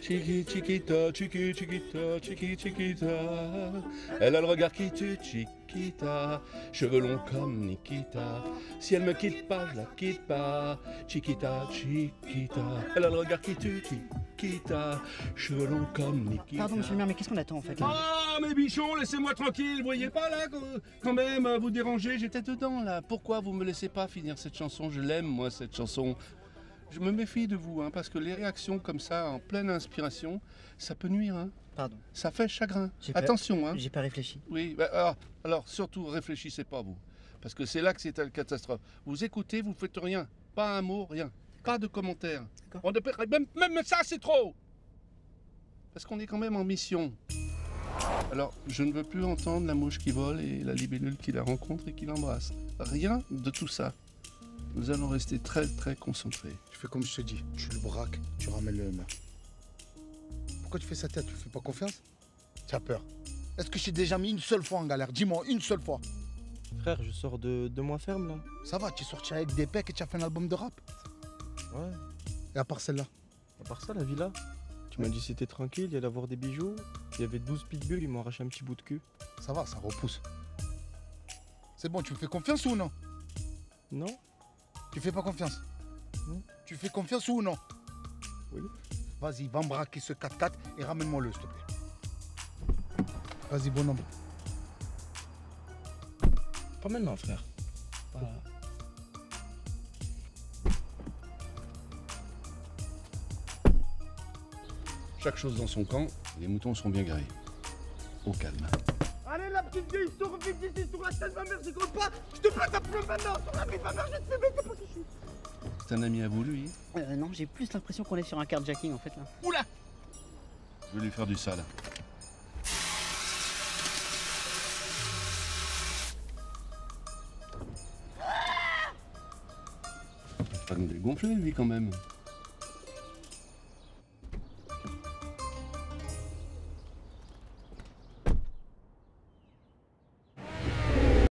Chiquita, chiquita, chiquita. Elle a le regard qui tue, Chiquita. Cheveux longs comme Nikita. Si elle me quitte pas, je la quitte pas. Chiquita, chiquita. Elle a le regard qui tue, Chiquita. Cheveux longs comme Nikita. Pardon, monsieur le maire, mais qu'est-ce qu'on attend en fait là? Ah, mes bichons, laissez-moi tranquille. Vous voyez pas là, quand même, vous dérangez. J'étais dedans là. Pourquoi vous me laissez pas finir cette chanson? Je l'aime, moi, cette chanson. Je me méfie de vous, parce que les réactions comme ça, en pleine inspiration, ça peut nuire. Pardon. Ça fait chagrin. J'ai pas- Attention. J'ai pas réfléchi. Oui, alors surtout, réfléchissez pas, vous. Parce que c'est là que c'est la catastrophe. Vous écoutez, vous faites rien. Pas un mot, rien. Pas de commentaires. Même ça, c'est trop. Parce qu'on est quand même en mission. Alors, je ne veux plus entendre la mouche qui vole et la libellule qui la rencontre et qui l'embrasse. Rien de tout ça. Nous allons rester très très concentrés. Tu fais comme je te dis, tu le braques, tu ramènes le maire. Pourquoi tu fais sa tête? Tu fais pas confiance? Tu as peur? Est-ce que je t'ai déjà mis une seule fois en galère? Dis-moi, une seule fois. Frère, je sors de 2 mois ferme là. Ça va, tu es sorti avec des pecs et tu as fait un album de rap. Ouais. Et à part celle-là? À part ça, la villa. Tu m'as dit c'était tranquille, il y allait avoir des bijoux. Il y avait 12 pitbulls, ils m'ont arraché un petit bout de cul. Ça va, ça repousse. C'est bon, tu me fais confiance ou non? Non? Tu fais pas confiance? Non. Tu fais confiance ou non? Oui. Vas-y, va me braquer ce 4x4 et ramène-moi-le, s'il te plaît. Vas-y, bonhomme. Pas maintenant, frère. Chaque chose dans son camp, les moutons seront bien garés. Au calme. Allez la petite vieille, sors vite d'ici sur la tête de ma mère, j'y compte pas. Je te pète un plomb maintenant, sur la vie de ma mère, je te fais bêter pour qui je suis. C'est un ami à vous, lui? Non, j'ai plus l'impression qu'on est sur un carjacking en fait là. Oula. Je vais lui faire du sale. Pas nous dégonfler, lui, quand même.